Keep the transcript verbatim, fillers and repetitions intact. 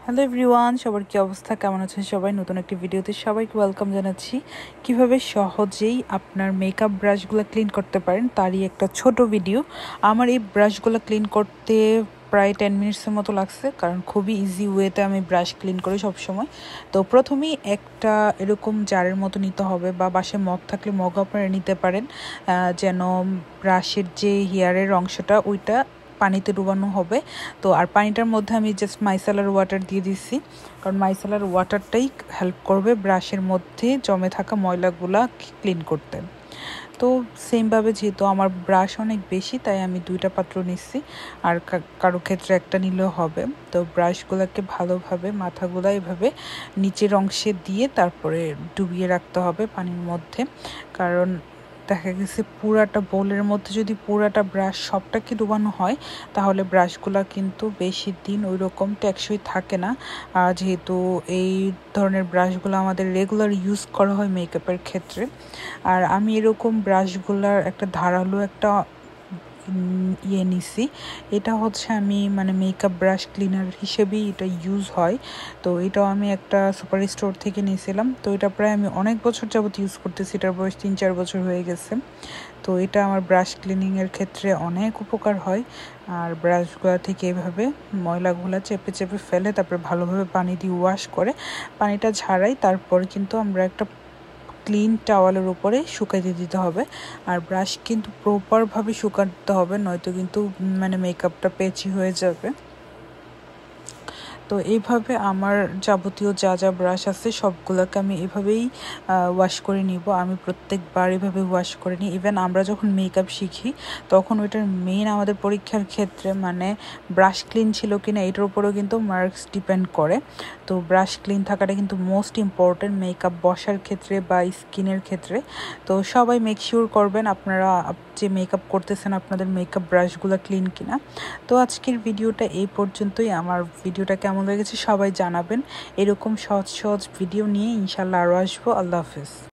Hello everyone, সবার কি অবস্থা, কেমন আছেন সবাই? নতুন একটি ভিডিওতে সবাইকে ওয়েলকাম জানাচ্ছি। কিভাবে সহজেই আপনার মেকআপ ব্রাশগুলো ক্লিন করতে পারেন তারই একটা ছোট ভিডিও। আমার এই ব্রাশগুলো ক্লিন করতে প্রায় টেন মিনিটসের মতো লাগছে, কারণ খুবই ইজি ওয়েতে আমি ব্রাশ ক্লিন করি সবসময়। তো প্রথমেই একটা এরকম জারের মতো নিতে হবে, বা বাসায় মগ থাকলে মগ আপনারা নিতে পারেন, যেন ব্রাশের যে হেয়ারের অংশটা ওইটা পানিতে ডুবানো হবে। তো আর পানিটার মধ্যে আমি জাস্ট মাইসেলার ওয়াটার দিয়ে দিচ্ছি, কারণ মাইসেলার ওয়াটারটাই হেল্প করবে ব্রাশের মধ্যে জমে থাকা ময়লাগুলা ক্লিন করতে। তো সেমভাবে যেহেতু আমার ব্রাশ অনেক বেশি, তাই আমি দুইটা পাত্র নিচ্ছি, আর কারো ক্ষেত্রে একটা নিলেও হবে। তো ব্রাশগুলোকে ভালোভাবে মাথাগুলো এভাবে নিচের অংশে দিয়ে তারপরে ডুবিয়ে রাখতে হবে পানির মধ্যে, কারণ দেখা গেছে পুরাটা বোলের মধ্যে যদি পুরাটা ব্রাশ সবটাকে ডুবানো হয় তাহলে ব্রাশগুলো কিন্তু বেশি দিন ওই রকম টেকসই থাকে না। আর যেহেতু এই ধরনের ব্রাশগুলো আমাদের রেগুলার ইউজ করা হয় মেকআপের ক্ষেত্রে, আর আমি এরকম ব্রাশগুলার একটা ধারালো একটা ইয়ে নিছি। এটা হচ্ছে আমি মানে মেকআপ ব্রাশ ক্লিনার হিসেবেই এটা ইউজ হয়। তো এটাও আমি একটা সুপার স্টোর থেকে নিয়েছিলাম। তো এটা প্রায় আমি অনেক বছর যাবত ইউজ করতেছি, এটার বয়স তিন চার বছর হয়ে গেছে। তো এটা আমার ব্রাশ ক্লিনিংয়ের ক্ষেত্রে অনেক উপকার হয়। আর ব্রাশগুলো থেকে এভাবে ময়লাগুলো চেপে চেপে ফেলে তারপরে ভালোভাবে পানি দিয়ে ওয়াশ করে পানিটা ঝাড়াই, তারপর কিন্তু আমরা একটা ক্লিন টাওয়ালের উপরে শুকাইতে দিতে হবে। আর ব্রাশ কিন্তু প্রপারভাবে শুকাতে হবে, নয়তো কিন্তু মানে মেকআপটা পেচি হয়ে যাবে। তো এইভাবে আমার যাবতীয় যা যা ব্রাশ আছে সবগুলোকে আমি এভাবেই ওয়াশ করে নিব। আমি প্রত্যেকবার এভাবে ওয়াশ করে নিই। ইভেন আমরা যখন মেকআপ শিখি তখন ওইটার মেইন আমাদের পরীক্ষার ক্ষেত্রে মানে ব্রাশ ক্লিন ছিল কিনা এটার উপরেও কিন্তু মার্কস ডিপেন্ড করে। তো ব্রাশ ক্লিন থাকাটা কিন্তু মোস্ট ইম্পর্টেন্ট মেকআপ বসার ক্ষেত্রে বা স্কিনের ক্ষেত্রে। তো সবাই মেক শিওর করবেন আপনারা যে মেকআপ করতেছেন আপনাদের মেকআপ ব্রাশগুলো ক্লিন কিনা। তো আজকের ভিডিওটা এই পর্যন্তই। আমার ভিডিওটা কেমন লেগেছে সবাই জানাবেন। এরকম সহজ সহজ ভিডিও নিয়ে ইনশাল্লাহ আরও আসবো। আল্লাহ হাফেজ।